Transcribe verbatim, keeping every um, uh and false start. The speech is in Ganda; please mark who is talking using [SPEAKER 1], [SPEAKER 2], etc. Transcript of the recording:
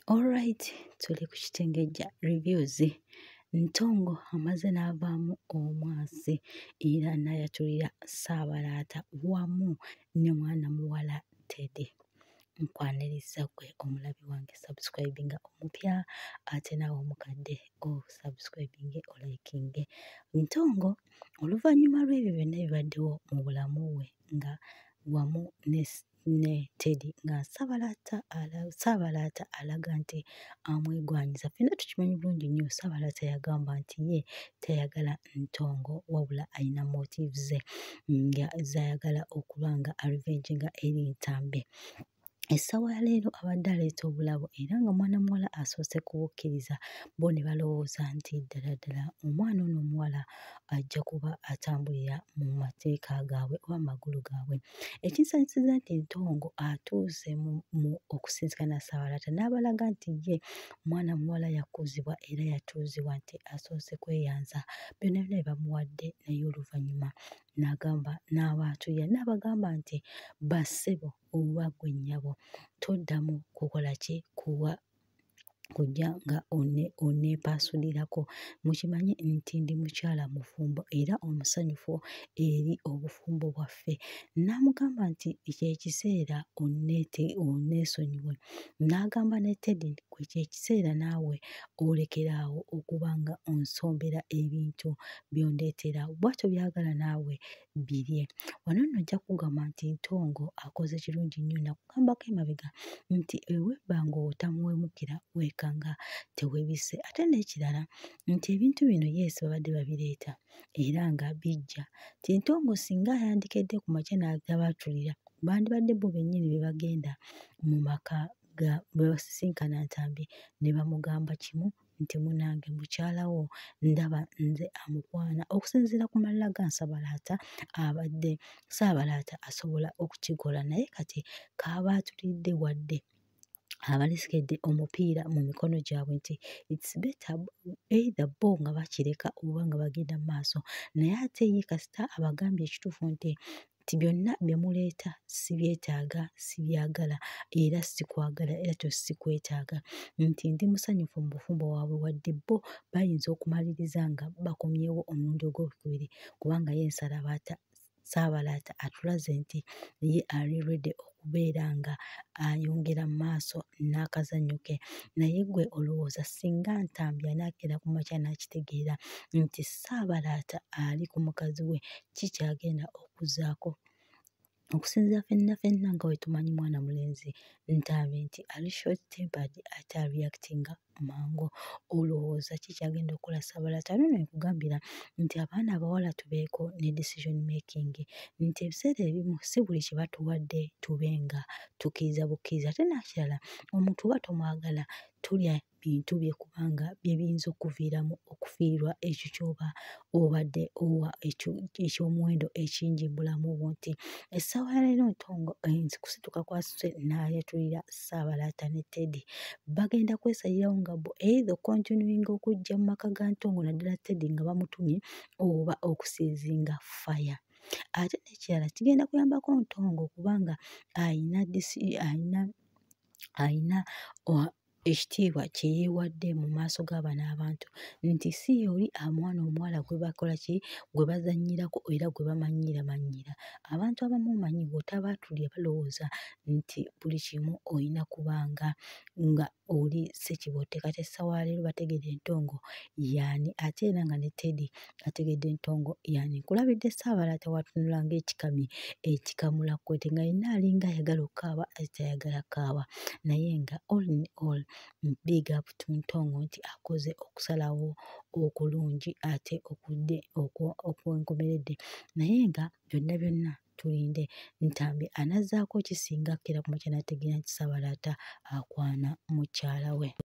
[SPEAKER 1] Alright, tuli ku Kitengejja reviews. Ntongo amaze n'avaamu omwasi era n'ayatulira Ssaabalaata wamu ne mwana muwala Teddy. Nkwaniriza gwe omulabi wange subscribinga omupya ate naawe omukadde osubscribinge olikinge. Ntongo oluvannyuma lw'ebyo byonna bibaddewo mu bulamu bwe nga wamu ne ne Teddy nga Ssaabalaata ala Ssaabalaata alaga nti amwegwanyiza. Ffenna tukimanyi bulungi nnyo Ssaabalaata yagamba nti ye tayagala Ntongo wabula alina motives ze nga z'ayagala okuba nga arevenginga eri Ntambi. Essaawa ya leero abadde aleeta obulabo era nga mwana muwala asoose kubukkiriza bo ne balowooza nti ddala ddala omwana ono omuwala ajja kuba atambulira mu mateeka gaabwe oba mu magulu gaabwe. Ekinsanyusiza nti Ntongo atuuse mu, mu okusinzikana Ssaabalaata n'abalaga nti ye mwana muwala yakuzibwa era yatuuzibwa nti asoose kweyanza byonna byonna bye bamuwadde naye oluvannyuma n'agamba n'abaatulira n'abagamba nti bassebo oba ggwe nnyabo toddamu kukola ki kuwa kujja nga onneepasulirako. Mukimanyi nti ndi mukyala mufumbo era omusanyufu eri obufumbo bwaffe. N'amugamba nti ky'ekiseera onneete onneesonyiwe. N'agamba ne Teddy gwe ky'ekiseera naawe olekeraawo okuba nga onsombera ebintu by'ondeetera bw'atyo by'agala naawe birye. Wano nno ojja kugamba nti Ntongo akoze kirungi nnyo. Nakugambako emabega nti ewebba ng'otamuwemukira weekanga teweebise. Ate n'ekirala nti ebintu bino yeesi babadde babireeta era nga bijja. Ti Ntongo singa ayandikedde ku makya n'agabaatulira bandibadde bo bennyini be bagenda mu maka ga bwe basisinkana Ntambi ne bamugamba kimu nti munnange mukyala wo ndaba nze amukwana. Okusinziira ku malala ga Ssaabalaata abadde Ssaabalaata asobola okukikola naye kati kaabaatulidde wadde abalesekedde omupiira mu mikono gyabwe nti it's better either bo nga bakireka oba nga bagenda mu maaso. Naye ate ye kasita abagambye ekituufu nti nti byonna bye muleeta sibyetaaga sibyagala era sikwagala era to sikwetaaga nti ndi musanyufu mu bufumbo waabwe wadde bo bayinza okumaliriza nga bakomyewo omulundi ogwokubiri kubanga ye Nsalabaata Ssaabalaata atulaze nti ye ali ready okubeera nga ayongera mu maaso n'akazannyo ke. Naye gwe olowooza singa Ntambi anaakera ku makya n'akitegeera nti Ssaabalaata ali ku mukazi we ki kyagenda okuzzaako? Okusinziira ffenna ffenna nga bwe tumanyi mwana mulenzi Ntambi nti ali short tempered ate areactinga mangu. Olowooza ki kyagenda okukola Ssaabalaata? Ano ne nkugambira nti abaana abawala tubeeko ne decision making nti ebiseera ebimu si buli kye batuwadde tube nga tukkiriza bukkiriza. Ate n'ekirala omuntu oba tomwagala tulya bintu bye kubanga bye biyinza okuviiramu okufiirwa ekyo ky'oba obadde owa eky'omuwendo ekingi mu bulamu bwo. Nti essaawa ya leero Ntongo kusituka kwasituse n'ayatulira Ssaabalaata ne Teddy bagenda kwesalirawo nga bo either continuinga okujja mu maka ga Ntongo naddala Teddy nga bamutumye oba okusiizinga fire. Ate n'ekirala kigenda kuyambako Ntongo kubanga ayina ayina ayina ekitiibwa kye yeewadde mu maaso g'abaana abantu nti si y'oli omwana omuwala gwe bakola ki gwe bazannyirako era gwe bamanyiiramanyira. Abantu abamu omanyi bw'otabaatulira balowooza nti buli kimu olina kubanga nga oli ssekibotte. Kati essaawa ya leero bategedde Ntongo y'ani ate era nga ne Teddy ategedde Ntongo y'ani. Nkulabidde Ssaabalaata w'atunula ng'ekikami ekikamula kwete nga yenna alinga ayagala okukaaba ate tayagala kaaba naye nga all in all big up to Ntongo nti akoze okusalawo okulungi ate okudde okwenkomeredde naye nga byonna byonna tulinde Ntambi anazzaako kisinga akkira ku makya n'ategeera nti Ssaabalaata akwana mukyala we.